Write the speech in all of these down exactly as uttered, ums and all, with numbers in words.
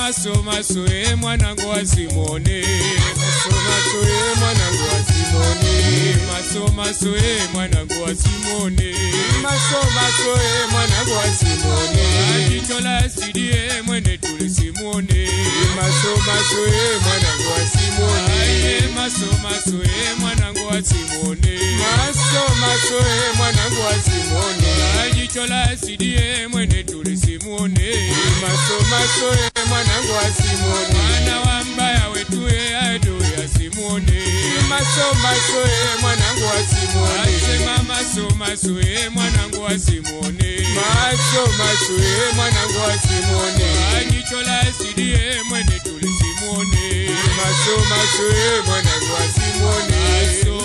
maso maso e mwanangu wa Simoni, maso maso e mwanangu wa Simoni, maso maso e mwanangu wa Simoni, maso maso e mwanangu wa Simoni, ajichola sidie mwene tuli Simoni, maso maso e mwanangu wa Simoni, maso maso e mwanangu wa Simoni, maso maso e mwanangu wa Simoni, ajichola sidie mwene tuli Simoni, maso maso e mwanangu wa Simoni, mwana wa mbaya wetu e ado ya Simoni, maso maso e mwanangu wa Simoni, asema maso maso e mwanangu wa Simoni, maso maso e mwanangu wa Simoni, ajichola sidie mwene tuli Simoni, maso maso e mwanangu wa Simoni, maso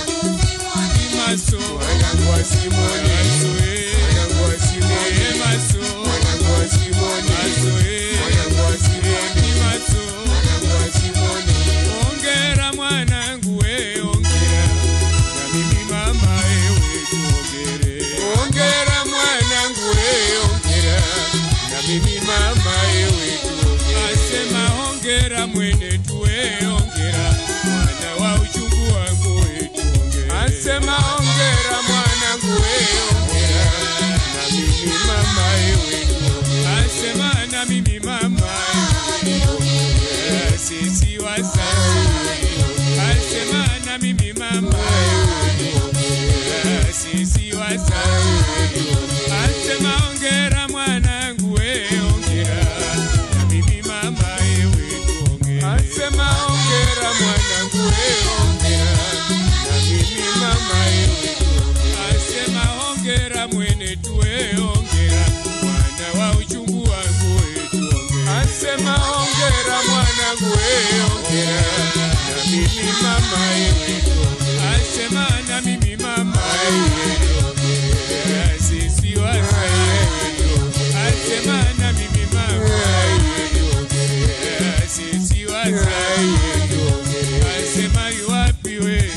maso mwanangu wa Simoni, maso e mwanangu wa Simoni, maso mwanangu wa Simoni, maso e mwanangu wa Simoni, maso mwanangu wa Simoni, ongera mwanangu we ongera, na mimi mama ewe tuongere, ongera mwanangu we ongera, na mimi mama ewe tuongere, asema ongera mwene tuwe ongera, mwana wa uchungu wangu we tuongere, asema ongera mwanangu we ongera, na mimi mama ewe tuongere, asema na mimi mama ewe tuongere, sisi wazazi, asema na mimi mama ewe tuongere, sisi wazazi, asema ongera mwanangu we ongera, na mimi mama ewe tuongere, asema ongera mwanangu we ongera, na mimi mama ewe tuongere, asema ongera mwene tuwe ongera, mwana wa uchungu wangu we tuongere, asema ongera mwanangu we ongera, na mimi mama ewe tuongere, asema na mimi mama ewe tuongere, sisi wazazi, asema na mimi mama ewe tuongere, sisi wazazi, asema yuwapi we,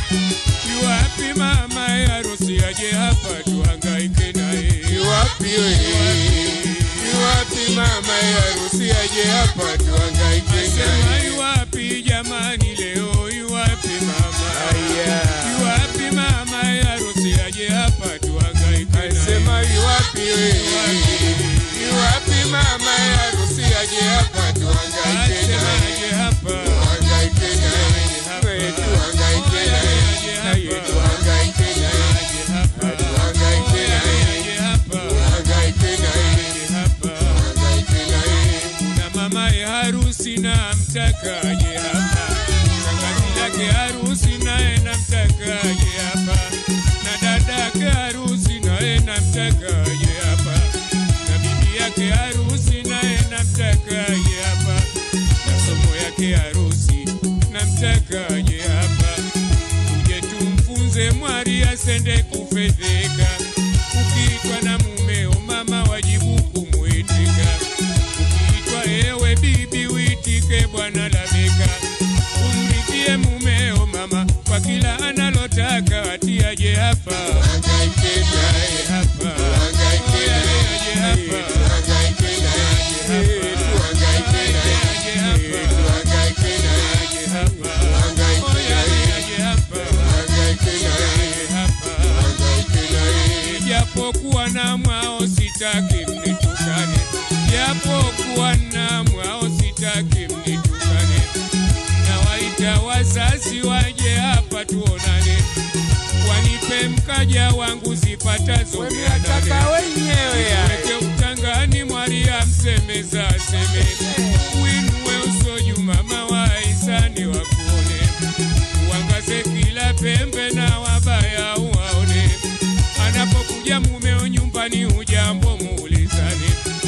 yuwapi mama ya harusi aje hapa tuhangaike naye, yuwapi we, yuwapi mama ya harusi aje hapa tuhangaike naye, asema yuwapi jamani leo, yuwapi mama, yuwapi mama ya harusi aje hapa tuhangaike naye, asema yuwapi we, yuwapi mama ya harusi aje hapa tuhangaike naye, aje hapa tuhangaike naye, tuhangaike naye, tuhangaike naye, tuhangaike naye, tuhangaike naye, tuhangaike naye, kuna mama ya harusi na mtaka aje hapa, shangazi lake harusi naye na mtaka aje hapa, na dada yake harusi naye na mtaka aje hapa, na bibi yake harusi naye na mtaka aje hapa, na somo yake harusi na mtaka aje hapa, tuje tumfunze mwari asende kufedheka, ukiitwa na mumeo mama wajibu kumuitika, ukiitwa ewe bibi uitike bwana labeka, umrikie mumeo mama kwa kila analotaka, ati aje hapa tuhangaike naye, hapa tuhangaike naye, aje hapa tuhangaike naye, tuhangaike naye, aje hapa tuhangaike naye, aje hapa tuhangaike naye, aje hapa tuhangaike naye, hapa tuhangaike naye, japokuwa na mwao sitaki mnitukane, japokuwa na mwao sitaki mnitukane, na waita wazazi waje hapa tuonane, wanipe mkaja wangu zipatazo Unataka wenyewe ya weke utangani mwari amsemeza aseme, uinue usoju mama wa Isani wakuone, uangaze kila pembe na wabaya uwaone, anapokuja mumeo nyumbani ujambo muulizane,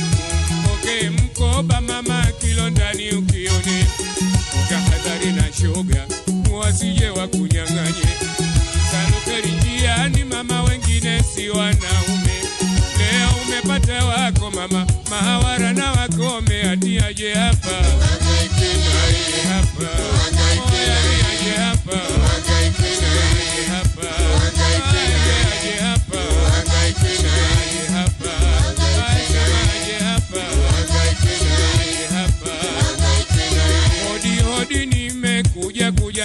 umpoke mkoba mama kilo ndani ukione, utahadhari na shoga wasije wakunyang'anye, salukeri njiani mama wengine si wanaume, leo umepata wako mama mahawara na wakome, ati aje hapa tuhangaike naye, hapa tuhangaike naye, aje hapa tuhangaike naye, aje hapa tuhangaike naye, aje hapa tuhangaike naye, aje hapa tuhangaike naye, aje hapa tuhangaike naye, aje hapa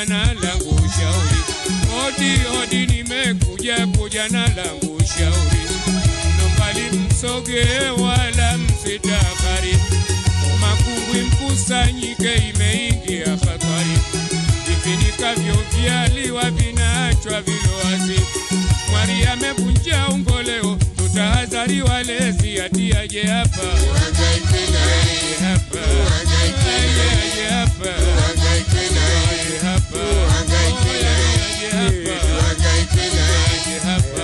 jana langu shauri. Hodi hodi nimekuja kujana langu shauri. Nombali msoge wala msitakari. Makungwi mkusanyike imeingia hatari. Vifinika vyo vyaliwa vinaachwa vilowazi. Mwari amevunja ungoleo tutahadhari walezi ati aje hapa. Aje hapa. Aje hapa. Aje hapa. Aje hapa.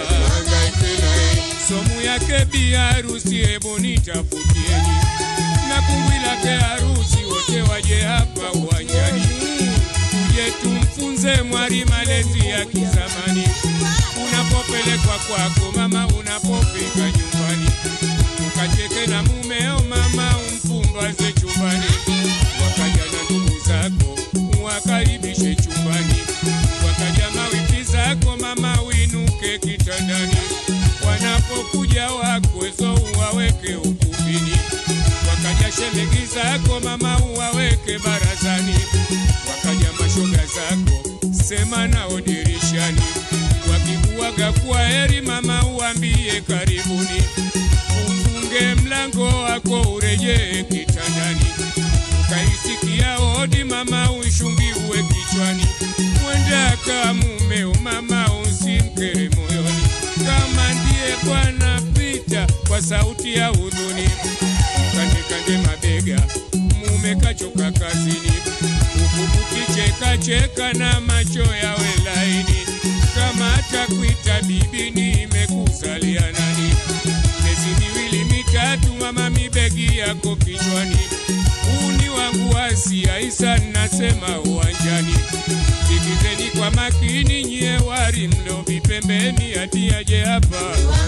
Somu yake bi harusi hebu nitafutieni. Na kungwi lake harusi wote waje hapa uwanjani. Tuje tumfunze mwari malezi ya kizamani. Unapopelekwa kwako mama unapofika nyumbani. Ukacheke na mumeo mama umfumbaze chumbani. Wakaja na ndugu zako uwakaribishe chumbani. Wakaja mawifi zako mama uinuke kitandani. Wanapokuja wakwezo uwaweke ukumbini. Wakaja shemegi zako mama uwaweke barazani. Wakaja mashoga zako sema nao dirishani. Wakikuaga kwa heri mama uambie karibuni. Ufunge mlango wako urejee kitandani. Ukaisikia hodi mama uishungiwe kichwani. Mwenda kama mumeo mama usimkere moyoni. Kama ndiye bwana pita kwa sauti ya huzuni. Kande kande mabega mume kachoka kazini. Huku kicheka cheka na macho yawe laini. Kama atakuita bibi nimekuzalia nani. Miezi miwili mitatu mama mibegi yako kichwani. Uni wangu Asia Isa nasema uwanjani. Sikizeni kwa makini nyie wari mlo vipembeni ati aje hapa.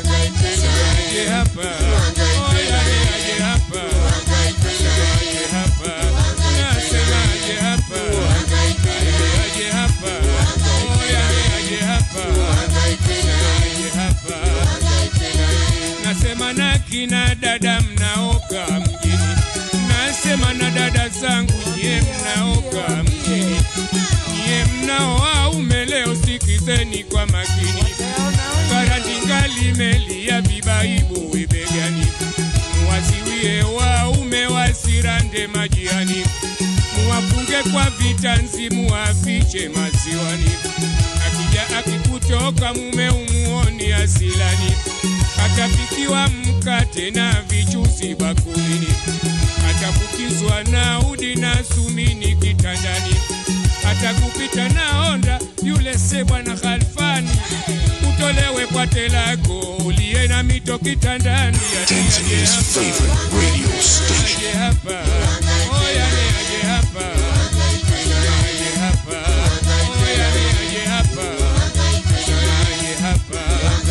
Aje hapa. Oya aje hapa. Aje hapa. Nasema aje hapa. Aje hapa. Oya aje hapa. Aje hapa. Nasema na kina dada mnaoka mjini. Nasema na dada zangu nyie mnaoka mjini. Nyie mnaoa umeleo sikizeni kwa makini. Karandingali meli ya bibaibu webegani. Muwaziwie wa umewasirande majiani. Muwafunge kwa vitanzi muwafiche maziwani. Akija akikutoka mume umuoni asilani. Atapikiwa mkate na vichuzi bakulini. Atapukizwa na udi na sumini kitandani. Atakupita na honda yule sebwa na khalfani. Utolewe kwa telako ulie na mito kitandani. Tanzania's favorite radio station. Aje hapa. Oya aje hapa. Aje hapa. Oya aje hapa. Aje hapa.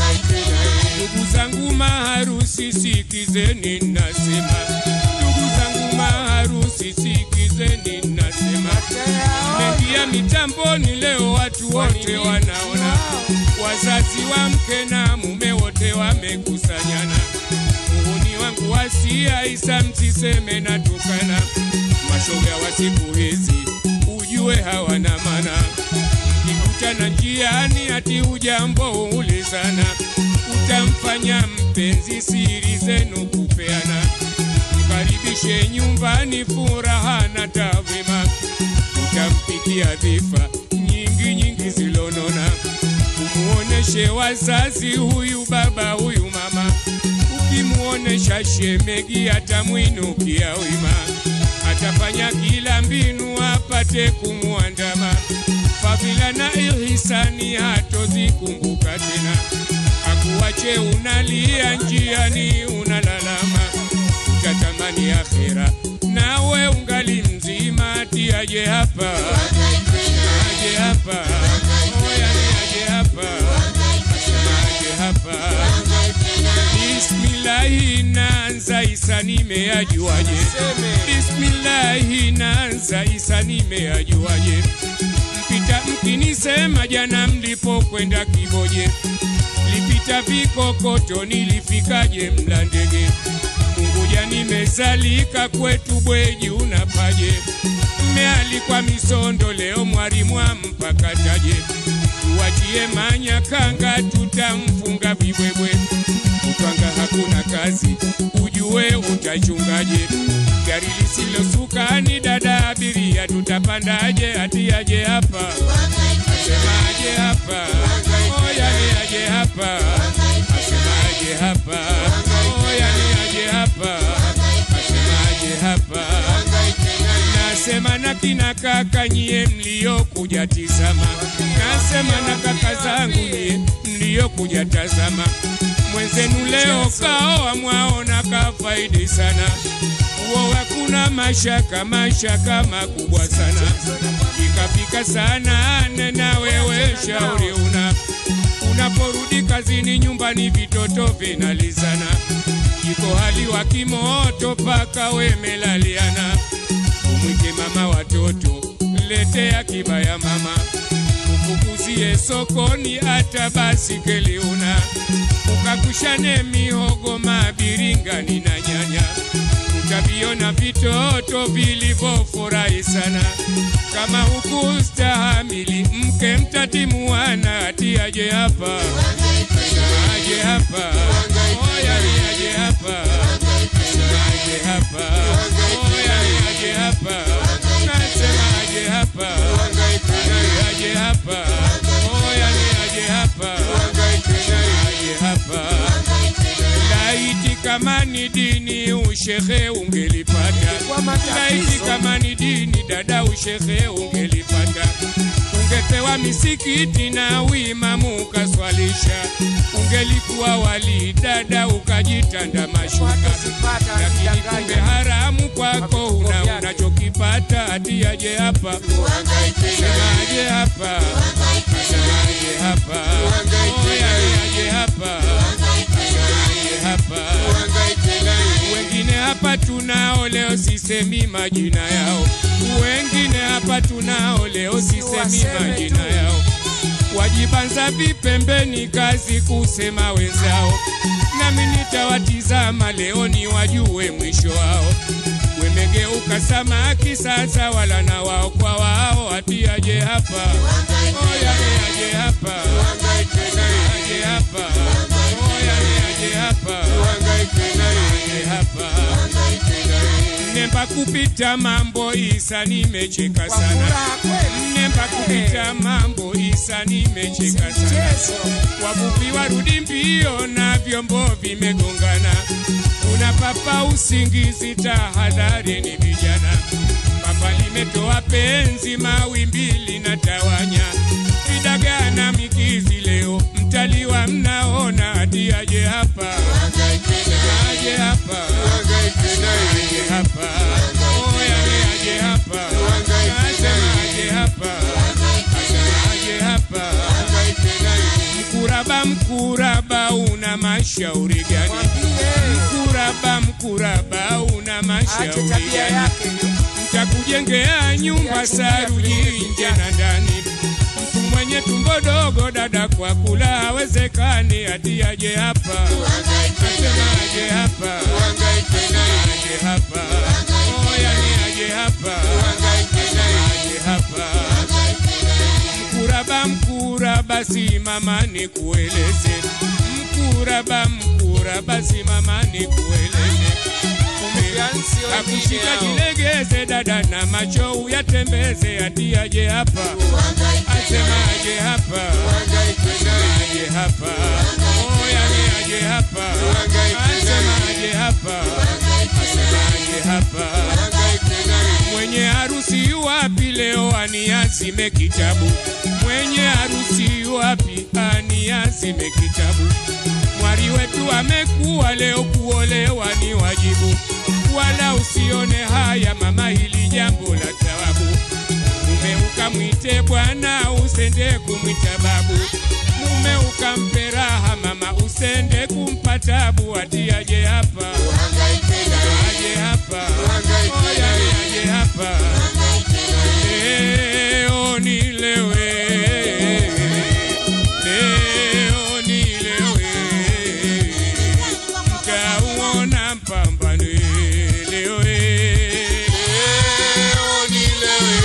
Ndugu zangu maharusi sikizeni nasema. Ndugu zangu maharusi sikizeni nasema. Mengia mitamboni leo watu wote wanaona. Wazazi wa mke na mume wote wamekusanyana. Muhuni wangu Asia Isa msiseme na tukana. Mashoga wa siku hizi ujue hawana maana. Mkikutana njiani ati ujambo ulizana. Utamfanya mpenzi siri zenu kupeana. Mkaribishe nyumbani furaha na tawima. Utampikia dhifa nyingi nyingi zilonona. Umuoneshe wazazi huyu baba huyu mama. Ukimuonesha shemegi atamwinukia wima. Atafanya kila mbinu apate kumuandama. Fadhila na ihsani hatozikumbuka tena. Akuache unalia njiani unalalama. Utatamani akhera nawe ungali mzima ati aje hapa. Aje hapa. Oya aje hapa. Aje hapa. Bismillahi naanza Isa nimeajuaje. Bismillahi naanza Isa nimeajuaje. Mpita mkinisema jana mlipokwenda Kiboje. Lipita vikokoto nilifikaje Mlandege. Unguja nimezalika kwetu Bweji unapaje. Tumealikwa Misondo leo mwalimu mpaka taje. Tuachie Manyakanga tutamfunga vibwebwe. Upanga hakuna kazi, ujue utachungaje. Gari lisilosuka ni dada abiria tutapandaje ati aje hapa. Asema aje hapa. Oya ni aje hapa. Asema aje hapa. Oya ni aje hapa. Asema aje hapa. Nasema na kina kaka nyie mlio kuja tizama. Nasema na kaka zangu nyie mlio kuja tazama. Mwenzenu leo kaoa mwaona kafaidi sana. Uo hakuna mashaka mashaka makubwa sana. Ikafika sana nena wewe shauri una. Unaporudi kazini nyumbani vitoto vinalizana. Jiko hali wa kimoto paka wemelaliana. Umwike mama watoto letea kibaya mama. Ufukuzie sokoni hata basikeli una. Ukakushane mihogo mabiringani na nyanya. Utaviona vitoto vilivofurahi sana. Kama hukustahamili mke mtatimuana ati aje hapa. Aje hapa. Oya ni aje hapa. Aje hapa. Oya ni aje hapa. Nasema aje hapa. Aje hapa. Oya ni aje hapa. Aje hapa. Laiti kama ni dini ushehe ungelipata. Laiti kama ni dini dada ushehe ungelipata. Ungepewa misikiti na uimamu ukaswalisha. Ungelikuwa wali dada ukajitanda mashuka. Lakini kumbe haramu kwako una unachokipata ati aje hapa. Sema aje hapa. Sema aje hapa. Oya aje hapa. Aje hapa. Wengine hapa tunao leo sisemi majina yao. Wengine hapa tunao leo sisemi majina yao. Wajibanza vipembeni kazi kusema wenzao. Nami nitawatizama leo ni wajue mwisho wao. Wemegeuka samaki sasa wala na wao kwa wao ati aje hapa. Oya ni aje hapa. Aje hapa. Oya ni aje hapa. Aje hapa. Nemba kupita mambo Isa nimecheka sana. Nemba kupita mambo Isa nimecheka sana. Wavuvi warudi mbio na vyombo vimegongana. Kuna papa usingizi tahadhari ni vijana. Papa limetoa penzi mawimbi linatawanya. Vidaga na mikizi leo mtaliwa mnaona ati aje hapa. Aje hapa. Aje hapa. Oya ni aje hapa. Asema aje hapa. Asema aje hapa. Mkuraba mkuraba una mashauri gani? Mkuraba mkuraba una mashauri gani? Mtakujengea nyumba saruji nje na ndani. Mtu mwenye tumbo dogo dada kwa kula hawezekani ati aje hapa. Asema aje hapa. Aje hapa. Oya ni aje hapa. Aje hapa. Mkuraba mkuraba simama ni kueleze. Mkuraba mkuraba simama ni kueleze. Akushika jilegeze dada na macho uyatembeze ati aje hapa. Asema aje hapa. Aje hapa. Oya ni aje hapa. Asema aje hapa. Asema aje hapa. Mwenye harusi wapi leo aniazime kitabu. Mwenye harusi wapi aniazime kitabu. Mwari wetu amekuwa leo kuolewa ni wajibu. Wala usione haya mama hili jambo la tawabu. Mume ukamwite bwana usende kumwita babu. Mume ukampe raha mama usende kumpa tabu ati aje hapa. Aje hapa. Oya aje hapa. Leo ni lewe. Leo ni lewe. Mtauona mpambano. Leo ni lewe.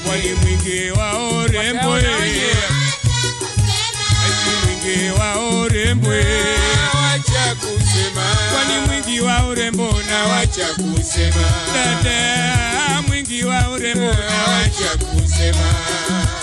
kwani mwingi wa urembo ati mwingi wa urembo wacha kusema kwani mwingi wa urembo na wacha kusema dada mwingi wa urembo na wacha kusema